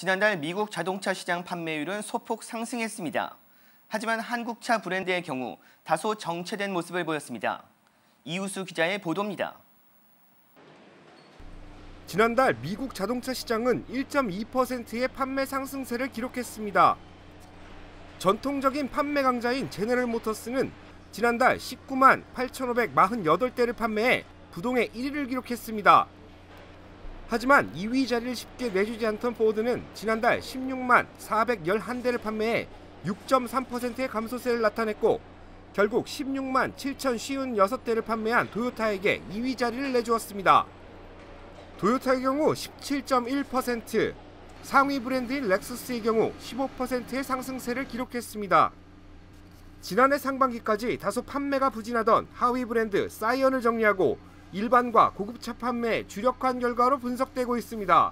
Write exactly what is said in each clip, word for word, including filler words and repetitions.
지난달 미국 자동차 시장 판매율은 소폭 상승했습니다. 하지만 한국차 브랜드의 경우 다소 정체된 모습을 보였습니다. 이우수 기자의 보도입니다. 지난달 미국 자동차 시장은 일 점 이 퍼센트의 판매 상승세를 기록했습니다. 전통적인 판매 강자인 제너럴 모터스는 지난달 십구만 팔천오백사십팔 대를 판매해 부동의 일 위를 기록했습니다. 하지만 이 위 자리를 쉽게 내주지 않던 포드는 지난달 십육만 사백십일 대를 판매해 육 점 삼 퍼센트의 감소세를 나타냈고 결국 십육만 칠천오십육 대를 판매한 도요타에게 이 위 자리를 내주었습니다. 도요타의 경우 십칠 점 일 퍼센트, 상위 브랜드인 렉서스의 경우 십오 퍼센트의 상승세를 기록했습니다. 지난해 상반기까지 다소 판매가 부진하던 하위 브랜드 사이언을 정리하고 일반과 고급차 판매에 주력한 결과로 분석되고 있습니다.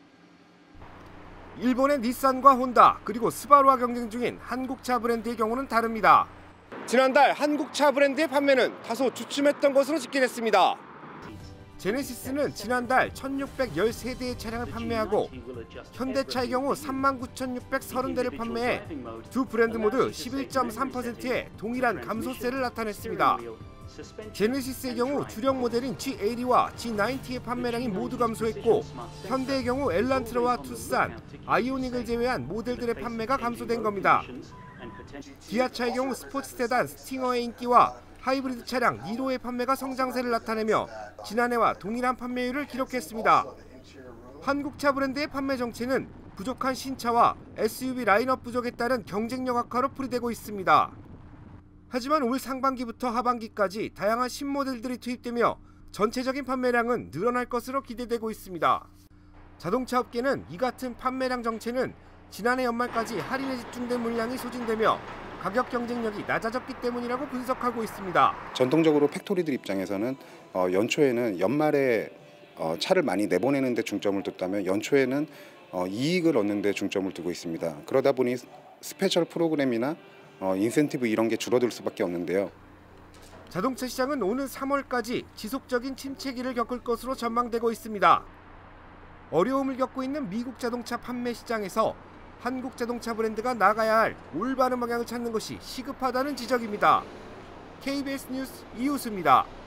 일본의 닛산과 혼다 그리고 스바루와 경쟁 중인 한국차 브랜드의 경우는 다릅니다. 지난달 한국차 브랜드의 판매는 다소 주춤했던 것으로 집계됐습니다. 제네시스는 지난달 천육백십삼 대의 차량을 판매하고 현대차의 경우 삼만 구천육백삼십 대를 판매해 두 브랜드 모두 십일 점 삼 퍼센트의 동일한 감소세를 나타냈습니다. 제네시스의 경우 주력 모델인 지 팔십와 지 구십의 판매량이 모두 감소했고 현대의 경우 엘란트라와 투싼, 아이오닉을 제외한 모델들의 판매가 감소된 겁니다. 기아차의 경우 스포츠 세단 스팅어의 인기와 하이브리드 차량 니로의 판매가 성장세를 나타내며 지난해와 동일한 판매율을 기록했습니다. 한국차 브랜드의 판매 정체는 부족한 신차와 에스유브이 라인업 부족에 따른 경쟁력 악화로 풀이되고 있습니다. 하지만 올 상반기부터 하반기까지 다양한 신모델들이 투입되며 전체적인 판매량은 늘어날 것으로 기대되고 있습니다. 자동차 업계는 이 같은 판매량 정체는 지난해 연말까지 할인에 집중된 물량이 소진되며 가격 경쟁력이 낮아졌기 때문이라고 분석하고 있습니다. 전통적으로 팩토리들 입장에서는 어, 연초에는 연말에 어, 차를 많이 내보내는 데 중점을 뒀다면 연초에는 어, 이익을 얻는 데 중점을 두고 있습니다. 그러다 보니 스페셜 프로그램이나 어, 인센티브 이런 게 줄어들 수밖에 없는데요. 자동차 시장은 오는 삼월까지 지속적인 침체기를 겪을 것으로 전망되고 있습니다. 어려움을 겪고 있는 미국 자동차 판매 시장에서 한국 자동차 브랜드가 나가야 할 올바른 방향을 찾는 것이 시급하다는 지적입니다. 케이비에스 뉴스 이우수입니다.